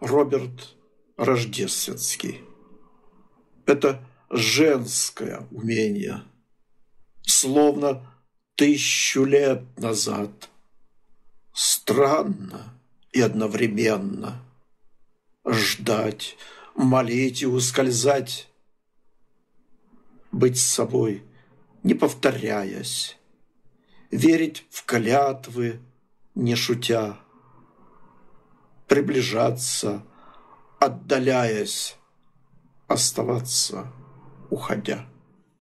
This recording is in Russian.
Роберт Рождественский. Это женское умение, словно 1000 лет назад. Странно и одновременно ждать, молить и ускользать, быть с собой, не повторяясь, верить в клятвы, не шутя, приближаться, отдаляясь, оставаться, уходя.